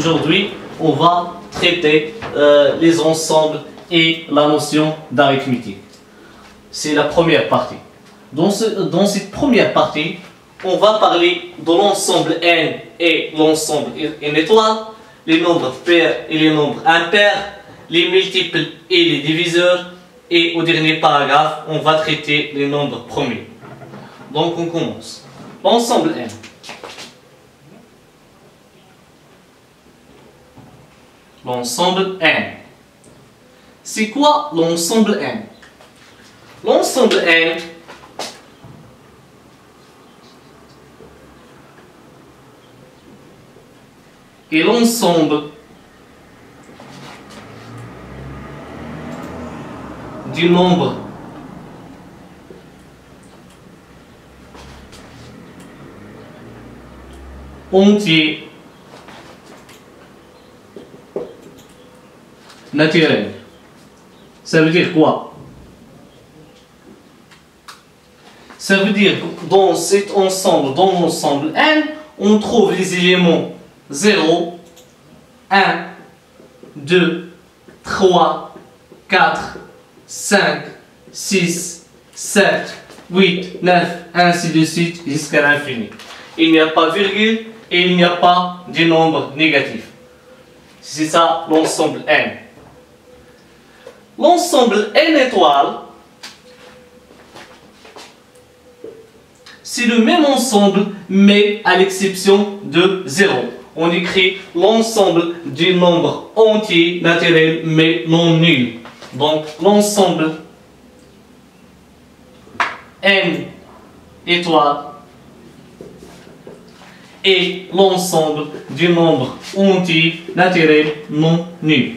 aujourd'hui, on va traiter les ensembles et la notion d'arithmétique. C'est la première partie. Dans cette première partie, on va parler de l'ensemble n et l'ensemble n étoile, les nombres pairs et les nombres impairs, les multiples et les diviseurs, et au dernier paragraphe, on va traiter les nombres premiers. Donc on commence. L'ensemble n. L'ensemble n. C'est quoi l'ensemble n? L'ensemble n est l'ensemble du nombre entier naturel. Ça veut dire quoi? Ça veut dire que dans cet ensemble, dans l'ensemble n, on trouve les éléments 0, 1, 2, 3, 4, 5, 6, 7, 8, 9, ainsi de suite jusqu'à l'infini. Il n'y a pas de virgule et il n'y a pas de nombre négatif. C'est ça l'ensemble n. L'ensemble n étoile, c'est le même ensemble, mais à l'exception de 0. On écrit l'ensemble du nombre entier naturel, mais non nul. Donc, l'ensemble n étoile est l'ensemble du nombre entier naturel non nul.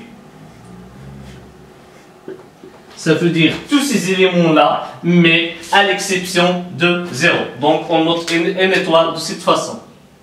Ça veut dire tous ces éléments-là, mais à l'exception de 0. Donc, on note n étoile de cette façon.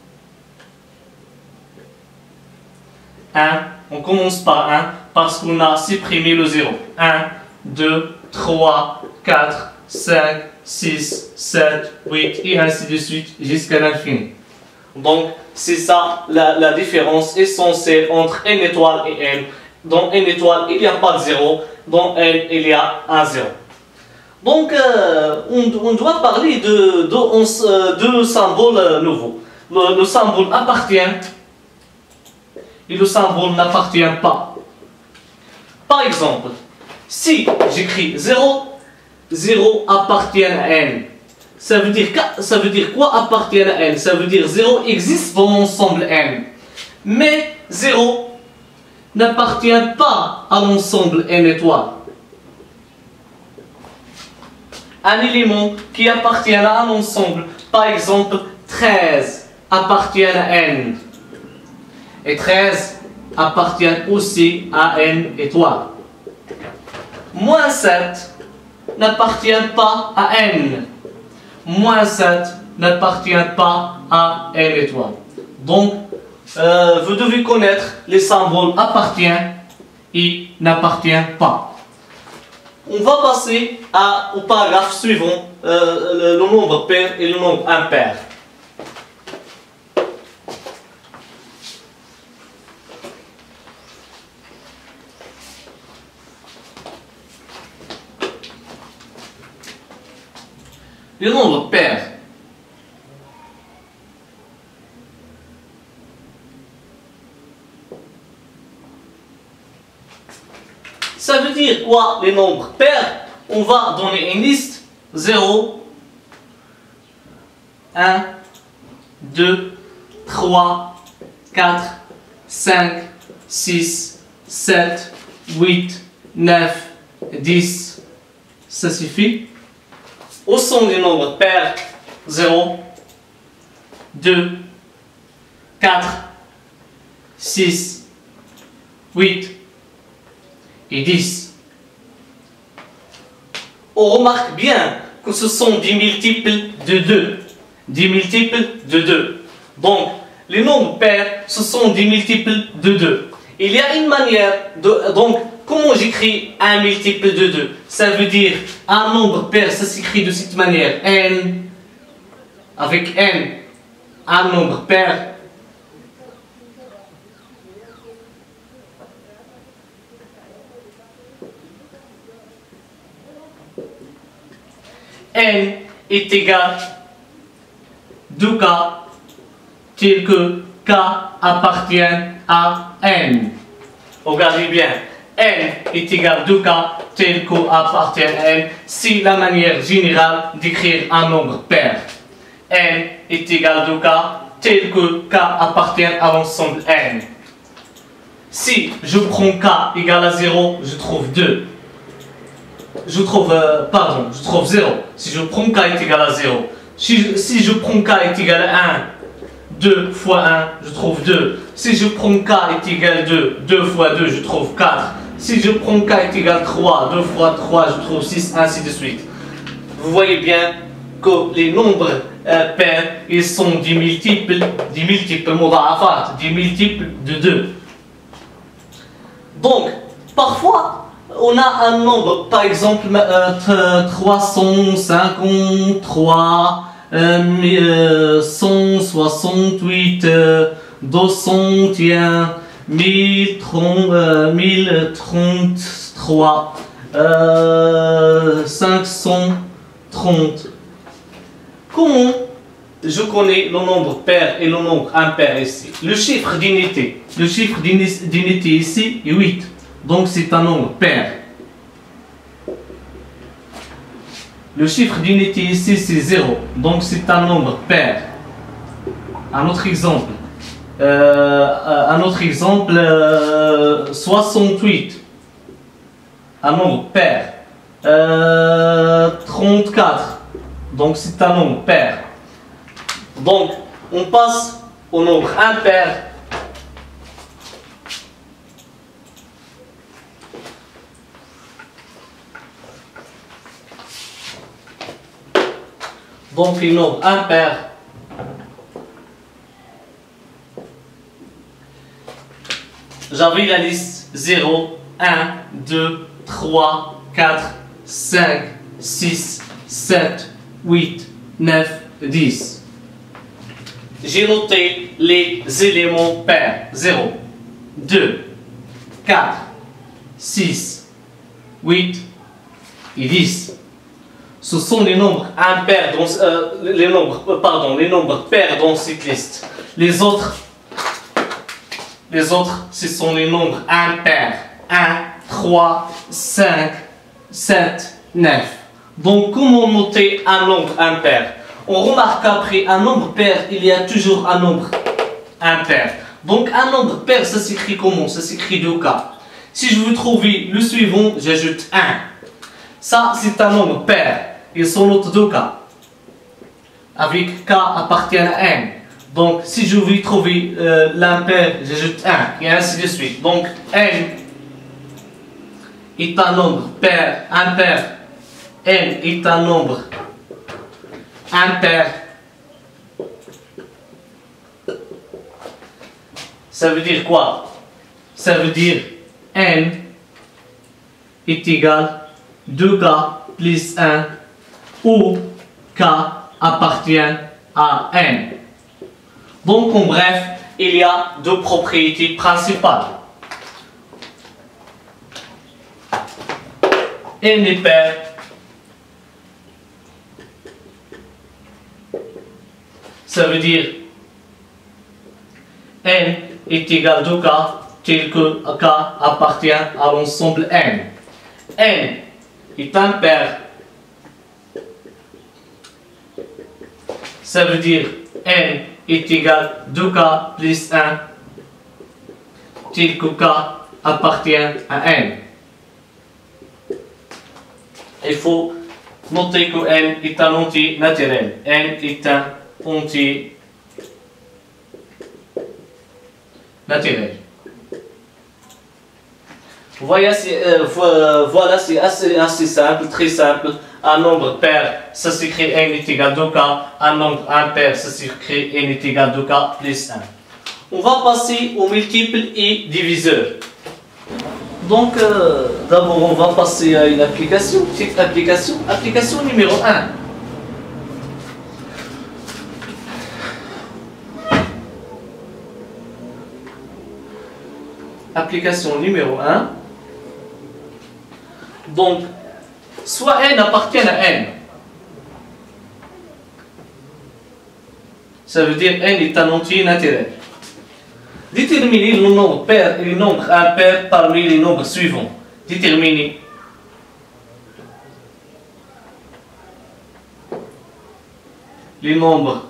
1, on commence par 1 parce qu'on a supprimé le 0. 1, 2, 3, 4, 5, 6, 7, 8 et ainsi de suite jusqu'à l'infini. Donc, c'est ça la différence essentielle entre n étoile et n. Dans n étoile, il n'y a pas de 0. Dans n, il y a un 0. Donc, on doit parler de symboles nouveaux. Le symbole appartient et le symbole n'appartient pas. Par exemple, si j'écris 0, 0 appartient à n. Ça veut dire quoi appartient à n? Ça veut dire 0 existe dans l'ensemble n. Mais 0 n'appartient pas à l'ensemble n étoile. Un élément qui appartient à un ensemble, par exemple 13, appartient à n. Et 13 appartient aussi à n étoile. Moins 7 n'appartient pas à n. Moins 7 n'appartient pas à n étoile. Donc, vous devez connaître les symboles appartient et n'appartient pas. On va passer au paragraphe suivant, le nombre pair et le nombre impair. Le nombre pair. Ça veut dire quoi les nombres pairs? On va donner une liste 0, 1, 2, 3, 4, 5, 6, 7, 8, 9, 10. Ça suffit. Au son des nombres pairs, 0, 2, 4, 6, 8 et 10. On remarque bien que ce sont des multiples de 2. Des multiples de 2. Donc, les nombres pairs, ce sont des multiples de 2. Il y a une manière de... Donc, comment j'écris un multiple de 2? Ça veut dire un nombre pair, ça s'écrit de cette manière. n, avec n, un nombre pair. n est égal 2k tel que k appartient à n. Regardez bien, n est égal 2k tel que appartient à n. C'est la manière générale d'écrire un nombre pair. N est égal 2k tel que k appartient à l'ensemble n. Si je prends k égale à 0, je trouve 2. Je trouve 0. Si je prends k est égal à 0. Si je prends k est égal à 1, 2 fois 1, je trouve 2. Si je prends k est égal à 2, 2 fois 2, je trouve 4. Si je prends k est égal à 3, 2 fois 3, je trouve 6, ainsi de suite. Vous voyez bien que les nombres pairs, ils sont des multiples مضاعفات, des multiples de 2. Donc, parfois, on a un nombre, par exemple 353, 168, 201, 1033, 530. Comment je connais le nombre pair et le nombre impair ici? Le chiffre d'unité. Le chiffre d'unité ici est 8. Donc c'est un nombre pair. Le chiffre d'unité ici c'est 0. Donc c'est un nombre pair. Un autre exemple. 68. Un nombre pair. 34. Donc c'est un nombre pair. Donc on passe au nombre impair. Donc les nombres impairs. J'avais la liste 0, 1, 2, 3, 4, 5, 6, 7, 8, 9, 10. J'ai noté les éléments pairs. 0, 2, 4, 6, 8 et 10. Ce sont les nombres impairs, les nombres pairs dans cette liste. Les autres, ce sont les nombres impairs. 1, 3, 5, 7, 9. Donc, comment noter un nombre impair? On remarque qu'après un nombre pair, il y a toujours un nombre impair. Donc, un nombre pair, ça s'écrit comment? Ça s'écrit 2k. Si je veux trouver le suivant, j'ajoute 1. Ça, c'est un nombre pair. Il se note 2k. Avec k appartient à n. Donc, si je veux trouver l'impair, j'ajoute 1. Et ainsi de suite. Donc, n est un nombre pair, impair. N est un nombre impair. Ça veut dire quoi? Ça veut dire n est égal à 2k plus 1 où k appartient à n. Donc en bref, il y a deux propriétés principales. N est pair. Ça veut dire n est égal à 2k tel que k appartient à l'ensemble n. N est impair. Ça veut dire n est égal à 2k plus 1 tel que k appartient à n. Il faut noter que n est un entier naturel. N est un entier naturel. Voilà, c'est assez simple, très simple. Un nombre pair, ça s'écrit n est égal à 2k. Un nombre impair, ça s'écrit n est égal à 2k plus 1. On va passer aux multiples et diviseurs. Donc, d'abord, on va passer à une application, petite application. Application numéro 1. Application numéro 1. Donc, soit n appartient à n. ça veut dire n est un entier naturel. Déterminez le nombre pair et le nombre impair parmi les nombres suivants. Déterminez les nombres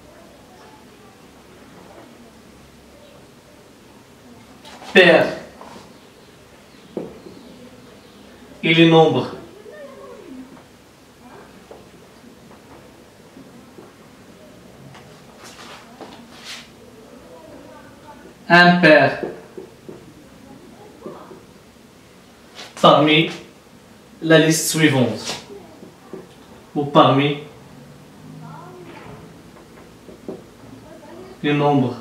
pairs et les nombres impairs parmi la liste suivante ou parmi les nombres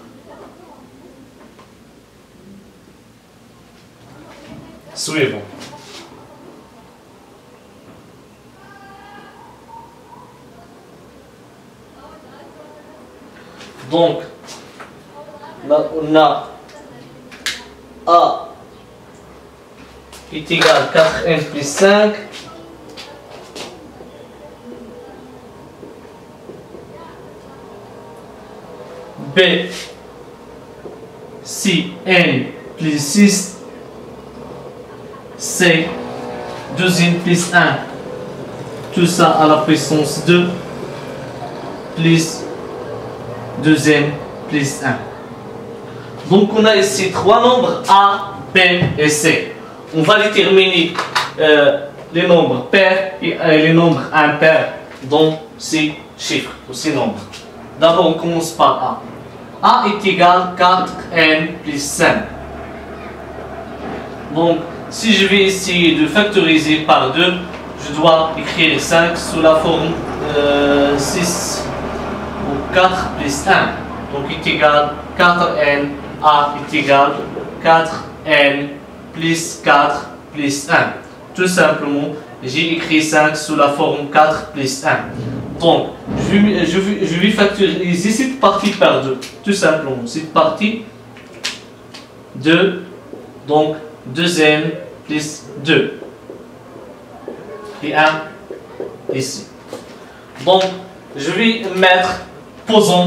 suivants. Donc, là, on a A est égal à 4n plus 5. B, si n plus 6. C, 2n plus 1. Tout ça à la puissance 2 plus 2n plus 1. Donc on a ici trois nombres A, B et C. On va déterminer les nombres pairs et les nombres impairs dans ces chiffres, ou ces nombres. D'abord on commence par A. A est égal à 4n plus 5. Donc si je vais essayer de factoriser par 2, je dois écrire 5 sous la forme 6 ou 4 plus 1. Donc est égal à 4n. A est égal à 4n plus 4 plus 1. Tout simplement, j'ai écrit 5 sous la forme 4 plus 1. Donc, je vais factoriser cette partie par 2. Tout simplement, cette partie 2, donc 2n plus 2. Et 1 ici. Donc, je vais mettre, posons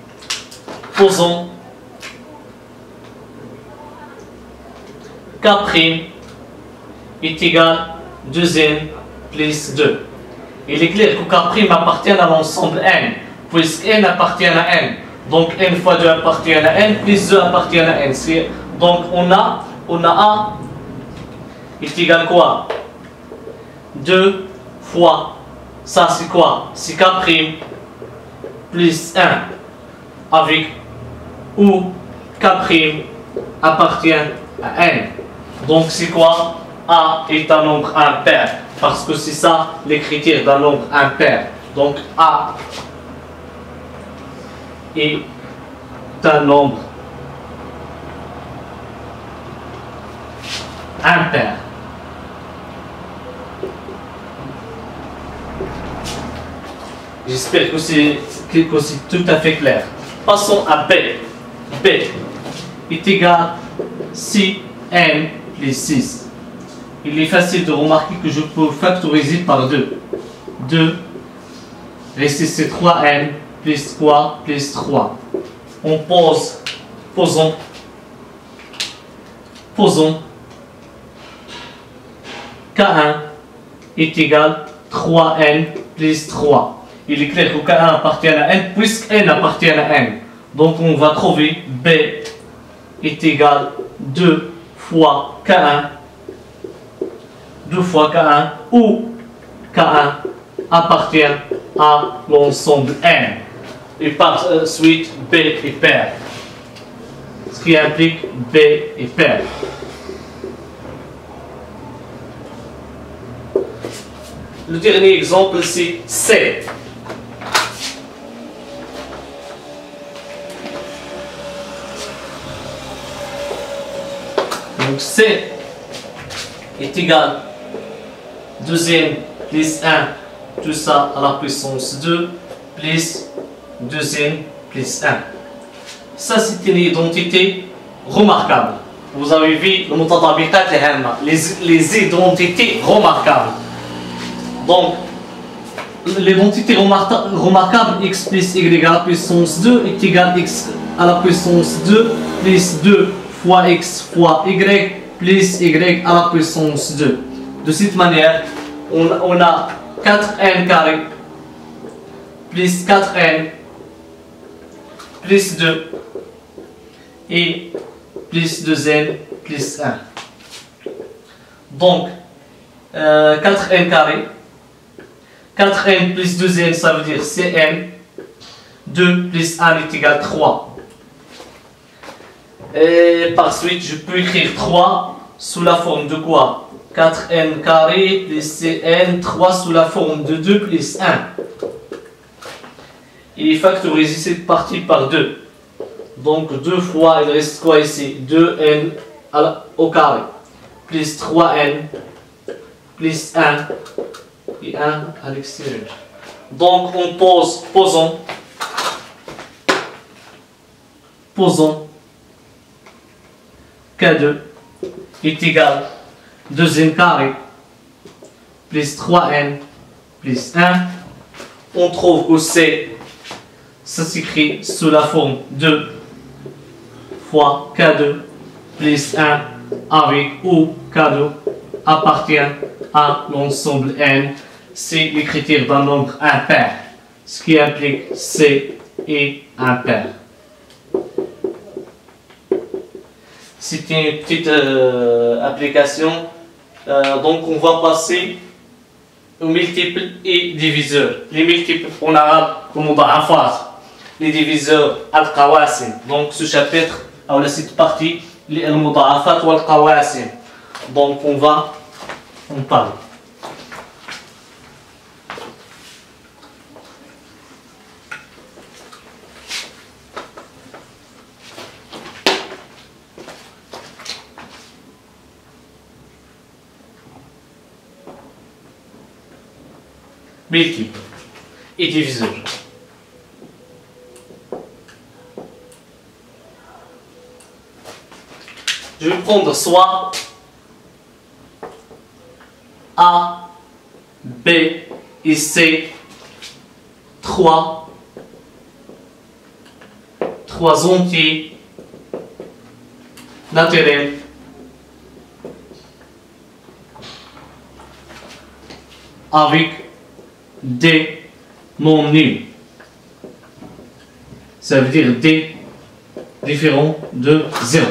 K' est égal à 2n plus 2. Il est clair que K' appartient à l'ensemble n, puisque n appartient à n. Donc n fois 2 appartient à n, plus 2 appartient à n. Donc on a A est égal à quoi? 2 fois, ça c'est quoi? C'est K' plus 1 avec où K' appartient à n. Donc c'est quoi? A est un nombre impair, parce que c'est ça les critères d'un nombre impair. Donc A est un nombre impair. J'espère que c'est tout à fait clair. Passons à B. B est égal à 6n plus 6. Il est facile de remarquer que je peux factoriser par 2. 2, reste c'est 3n plus quoi? Plus 3. On posons K1 est égal à 3n plus 3. Il est clair que K1 appartient à n puisque n appartient à n. Donc on va trouver B est égal à 2 fois K1. 2 fois K1 où K1 appartient à l'ensemble n. Et par suite B est pair. Ce qui implique B est pair. Le dernier exemple c'est C. Donc C est égal à 2n plus 1, tout ça à la puissance 2, plus 2n plus 1. Ça c'est une identité remarquable. Vous avez vu les identités remarquables. Donc l'identité remarquable x plus y à la puissance 2 est égal à x à la puissance 2 plus 2 fois x fois y plus y à la puissance 2. De cette manière, on a 4n carré plus 4n plus 2 et plus 2n plus 1. Donc, 4n carré, 4n plus 2n, ça veut dire cn, 2 plus 1 est égal à 3. Et par suite, je peux écrire 3 sous la forme de quoi? 4n carré plus cn, 3 sous la forme de 2 plus 1. Et factoriser cette partie par 2. Donc 2 fois, il reste quoi ici? 2n au carré, plus 3n, plus 1, et 1 à l'extérieur. Donc on posons K2 est égal à 2n carré plus 3n plus 1. On trouve que ça s'écrit sous la forme 2 fois K2 plus 1 avec où K2 appartient à l'ensemble n. C'est le critère d'un nombre impair, ce qui implique C est impair. C'était une petite application. Donc on va passer aux multiples et diviseurs. Les multiples en arabe, comme muda'afat, les diviseurs al-qawasim. Donc ce chapitre, ou cette partie, les al-muda'afat ou al-qawasim. Donc on va en parler. Multiples et diviseurs. Je vais prendre soit A, B et C, trois entiers naturels avec D non nuls. Ça veut dire D différent de 0.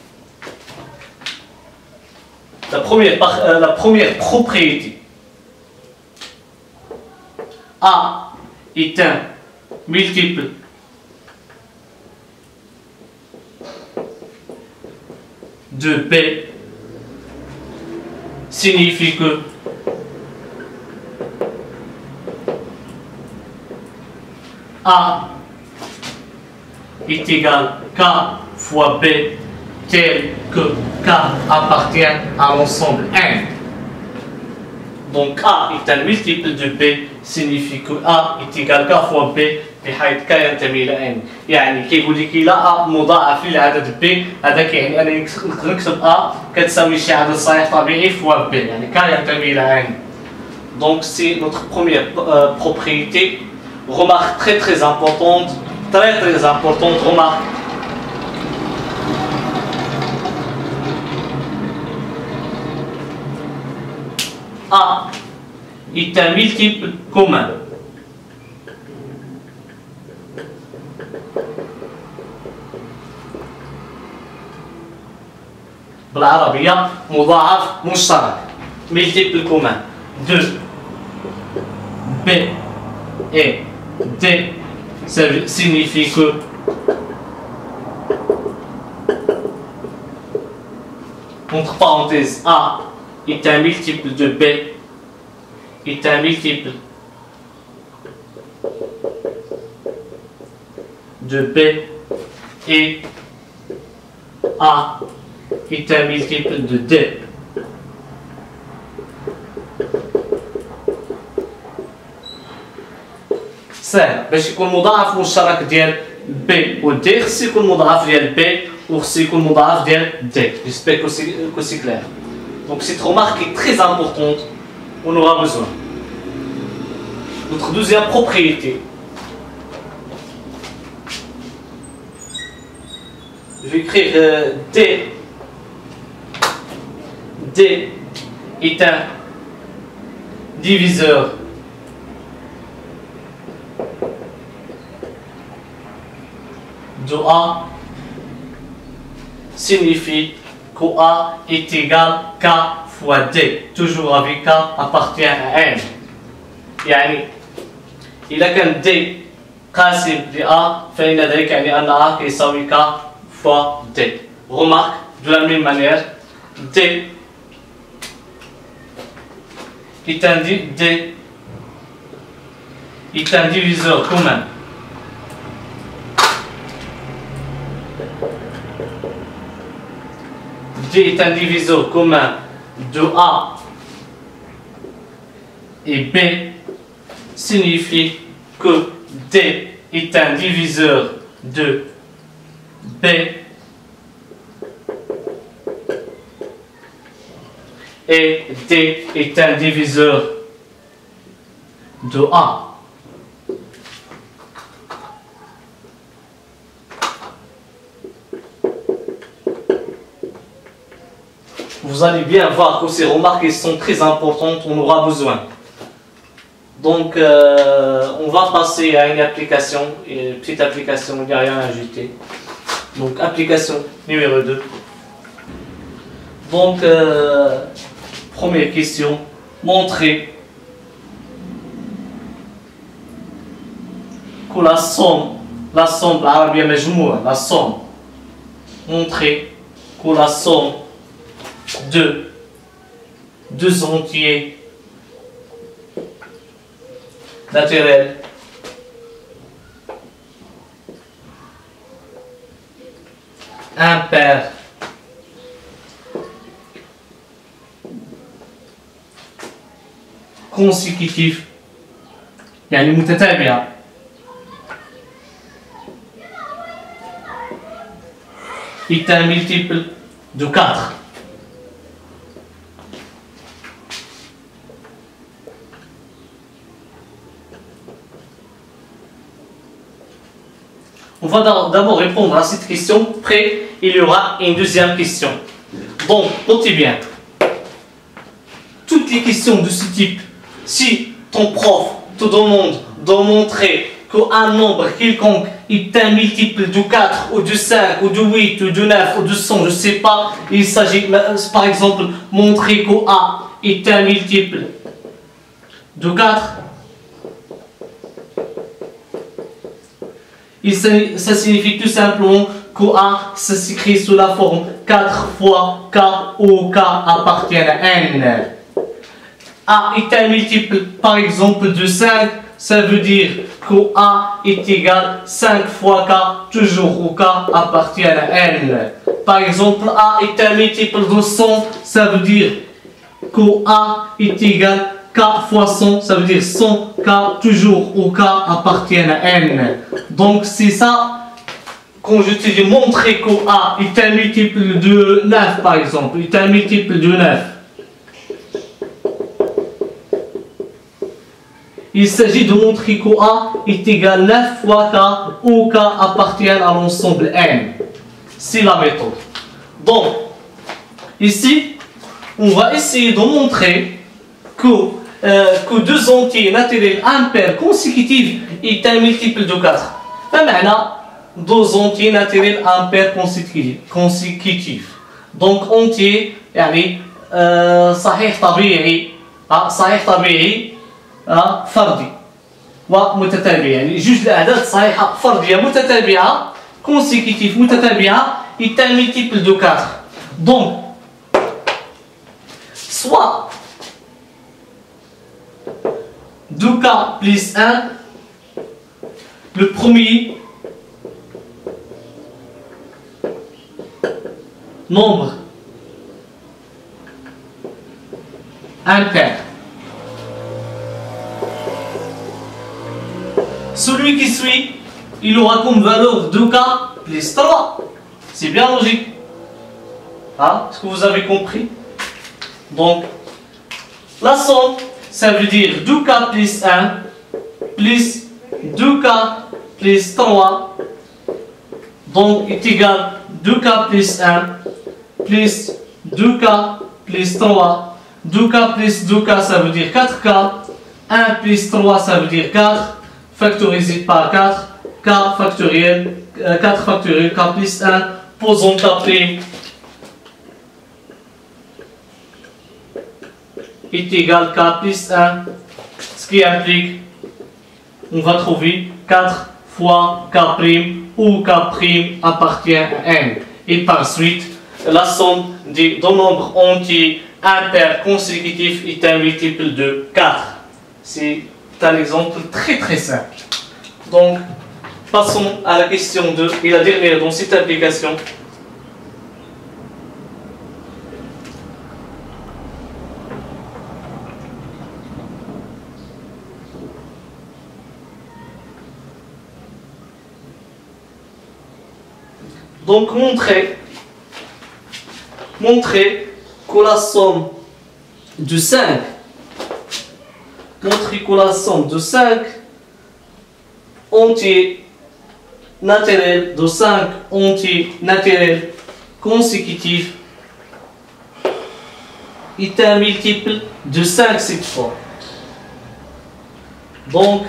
La première propriété. A est un multiple de B signifie que A est égal à K fois B tel que K appartient à l'ensemble N. Donc A est un multiple de B signifie que A est égal à K fois B بحيث K ينتمي إلى N. يعني كيقول لك إلا A مضاعف للعدد B هذاك يعني أنا نكتب A كتساوي شي عدد صحيح طبيعي fois B يعني K ينتمي إلى N. Donc c'est notre première propriété. Remarque très importante, très importante remarque. A est un multiple commun. بالعربية مضاعف مشترك. Multiple commun de B et D, ça signifie que entre parenthèses A est un multiple de B est un multiple de B et A est un multiple de D. سهل باش يكون مضاعف مشترك ديال بي و دي خص يكون مضاعف ديال بي وخص يكون مضاعف ديال دي. J'espère que c'est clair. Donc cette remarque est très importante, on aura besoin. Notre deuxième propriété. Je vais écrire D. D est un diviseur de A signifie que A est égal K fois D, toujours avec K appartient à N. يعني إذا كان D قاسم ل A فإن ذلك يعني أن A يساوي K fois D. Remarque de la même manière, D est un diviseur commun. D est un diviseur commun de A et B signifie que D est un diviseur de B et D est un diviseur de A. Vous allez bien voir que ces remarques sont très importantes, on aura besoin. Donc, on va passer à une application, une petite application, il n'y a rien à ajouter. Donc, application numéro 2. Donc, première question, montrer que la somme, montrer que la somme de deux entiers naturels impairs consécutifs يعني متتابعة est un multiple de 4. On va d'abord répondre à cette question, après il y aura une deuxième question. Donc, notez bien, toutes les questions de ce type, si ton prof te demande de montrer qu'un nombre quelconque est un multiple de 4 ou de 5 ou de 8 ou de 9 ou de 100, je ne sais pas, il s'agit par exemple montrer que A est un multiple de 4. Ça signifie tout simplement que A ça s'écrit sous la forme 4 fois K où K appartient à N. A est un multiple par exemple de 5, ça veut dire que A est égal 5 fois K, toujours où K appartient à N. Par exemple, A est un multiple de 100, ça veut dire que A est égal K fois 100, ça veut dire 100K, toujours où K appartient à N. Donc c'est ça, quand je te dis montrer que A est un multiple de 9 par exemple, est un multiple de 9. Il s'agit de montrer que A est égal 9 fois K, où K appartient à l'ensemble N. C'est la méthode. Donc, ici, on va essayer de montrer que deux entiers naturels impairs consécutifs est un multiple de 4. فمعنى deux entiers naturels impairs consécutifs. Donc entier يعني صحيح طبيعي صحيح طبيعي فردي ومتتابع، يعني جوج الأعداد صحيحة فردية متتابعة consécutif متتابعة est un multiple de 4. Donc soit 2K plus 1, le premier nombre impair. Celui qui suit, il aura comme valeur 2K plus 3. C'est bien logique. Hein? Est-ce que vous avez compris? Donc, la somme, ça veut dire 2K plus 1 plus 2k plus 3. Donc, est égal 2k plus 1 plus 2k plus 3. 2k plus 2k, ça veut dire 4k. 1 plus 3, ça veut dire 4. Factorisé par 4. K factoriel. 4 factoriel, k plus 1. Posons k' est égal k plus 1. Ce qui implique, on va trouver 4 fois k' où k' appartient à n. Et par suite, la somme des deux nombres entiers impairs consécutifs est un multiple de 4. C'est un exemple très très simple. Donc, passons à la question 2 et la dernière dans cette application. Donc, montrer que la somme de 5 entiers naturels de 5 entiers naturels consécutifs est un multiple de 5 cette fois. Donc,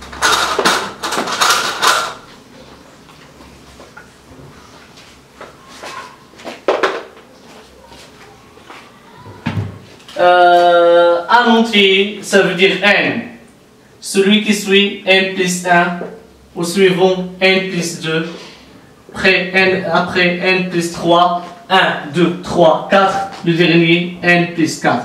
un entier, ça veut dire n. Celui qui suit n plus 1, au suivant n plus 2, après n plus 3, 1, 2, 3, 4, le dernier n plus 4.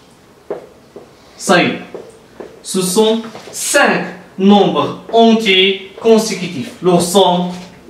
Ça y est. Ce sont 5 nombres entiers consécutifs. Leur somme.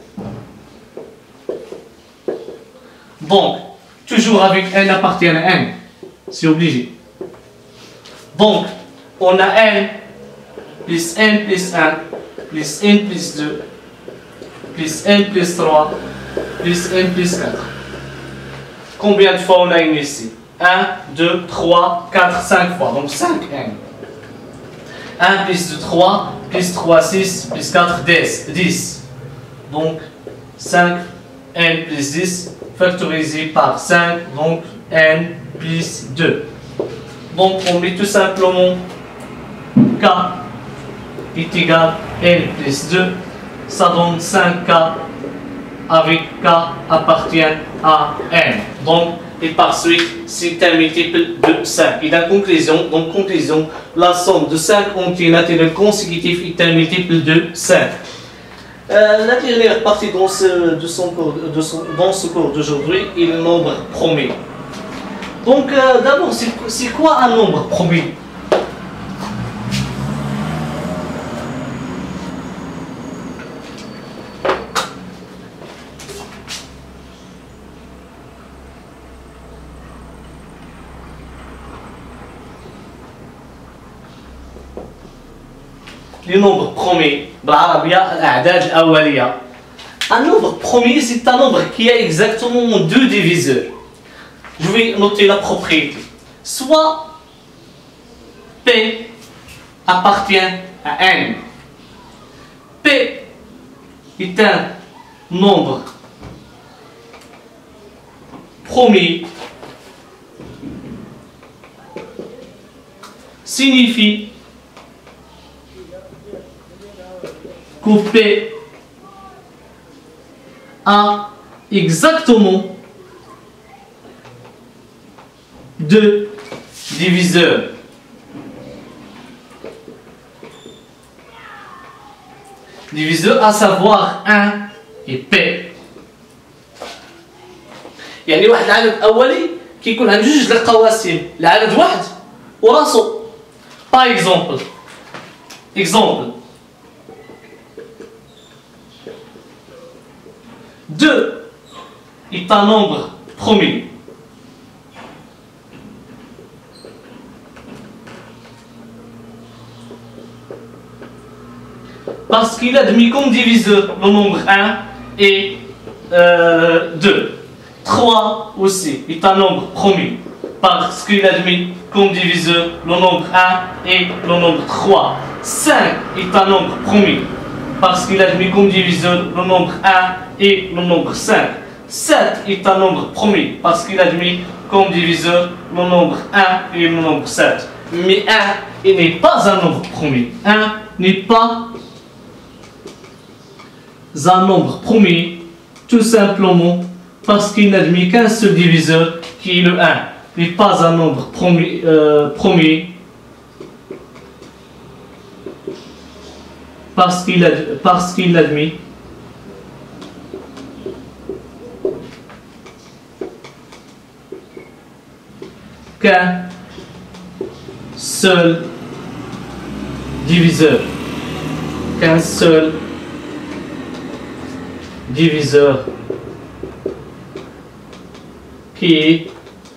Donc, toujours avec n appartient à n. C'est obligé. Donc, on a n plus n plus 1 plus n plus 2 plus n plus 3 plus n plus 4. Combien de fois on a n ici? 1, 2, 3, 4, 5 fois. Donc 5n. 1 plus 2, 3, plus 3, 6, plus 4, 10. Donc 5n plus 10 factorisé par 5. Donc n plus 2. Donc on met tout simplement k est égal à n plus 2. Ça donne 5k avec k appartient à n. Donc, et par suite, c'est un multiple de 5. Et dans conclusion, la somme de 5 entiers naturels consécutifs est un multiple de 5. La dernière partie dans ce cours d'aujourd'hui est le nombre premier. Donc, d'abord, c'est quoi un nombre premier? Les nombres premiers, un nombre premier, c'est un nombre qui a exactement 2 diviseurs. Je vais noter la propriété. Soit P appartient à N. P est un nombre premier, signifie que P a exactement 2 diviseurs. Diviseurs à savoir 1 et P. يعني واحد العدد أولي كيكون عنده جوج القواسم، العدد واحد وراسو. Par exemple, 2 est un nombre premier. Parce qu'il admet comme diviseur le nombre 1 et 2. 3 aussi est un nombre premier. Parce qu'il admet comme diviseur le nombre 1 et le nombre 3. 5 est un nombre premier parce qu'il admet comme diviseur le nombre 1 et le nombre 5. 7 est un nombre premier parce qu'il admet comme diviseur le nombre 1 et le nombre 7. Mais 1 n'est pas un nombre premier. 1 n'est pas un nombre premier tout simplement parce qu'il n'admet qu'un seul diviseur qui est le 1. N'est pas un nombre premier parce qu'il n'admet qu'un seul diviseur. Qu'un seul diviseur qui est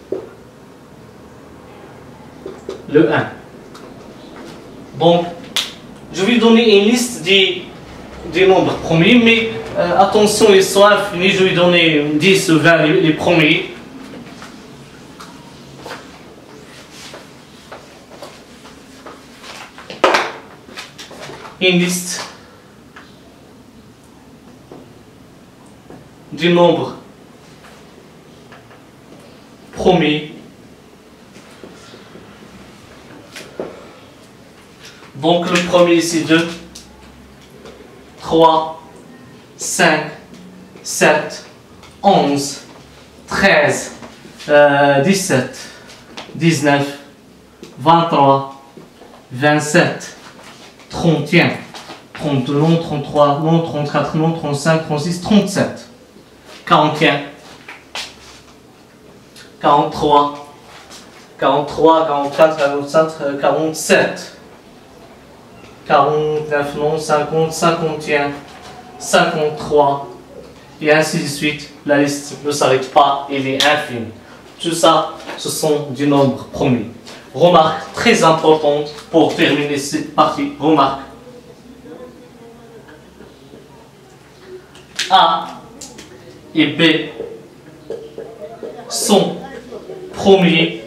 le 1. Donc, je vais donner une liste des nombres premiers, mais attention, ils sont infinis. Je vais donner 10 ou 20 les premiers. Une liste du nombre premier. Donc le premier c'est 2, 3, 5, 7, 11, 13, 17, 19, 23, 27, 31, 32, non, 33, non, 34, non, 35, 36, 37, 41, 43, 43, 44, 45, 47, 49, non, 50, 51, 53, et ainsi de suite. La liste ne s'arrête pas, elle est infinie. Tout ça, ce sont des nombres premiers. Remarque très importante pour terminer cette partie. Remarque. A et B sont premiers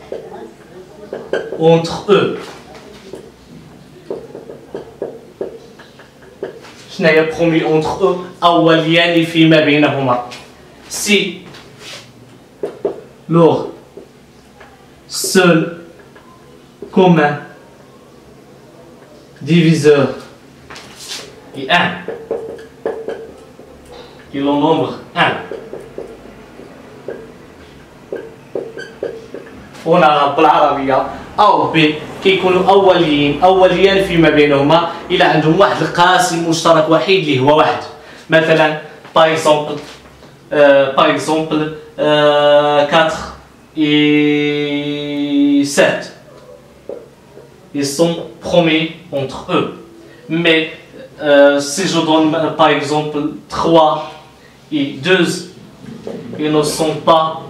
entre eux. شناهي premier entre eux أوليان فيما بينهما. Si leur seul commun diviseur est 1 et le nombre 1. هنا بالعربية أو ب كيكونوا أوليان فيما بينهما إلا عندهم واحد القاسم مشترك وحيد اللي هو واحد. مثلا par exemple 4 et 7 ils sont premiers entre eux. Mais si je donne par exemple 3 et 2, ils ne sont pas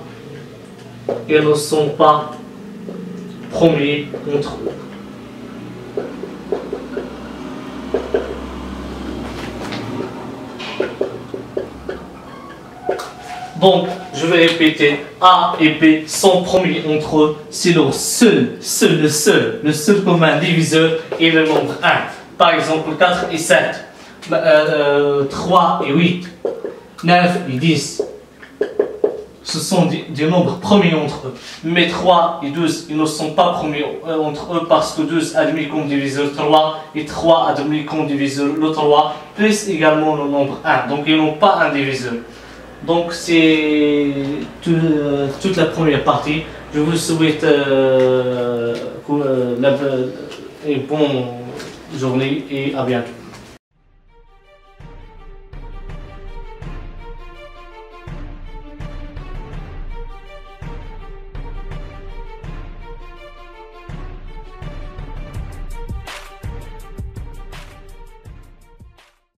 premiers entre eux. Donc, je vais répéter, A et B sont premiers entre eux, c'est le seul commun diviseur est le nombre 1. Par exemple, 4 et 7, 3 et 8, 9 et 10. Ce sont des nombres premiers entre eux. Mais 3 et 12, ils ne sont pas premiers entre eux parce que 12 admis comme diviseur 3 et 3 admis comme diviseur le 3, plus également le nombre 1. Donc ils n'ont pas un diviseur. Donc c'est toute la première partie. Je vous souhaite une bonne journée et à bientôt.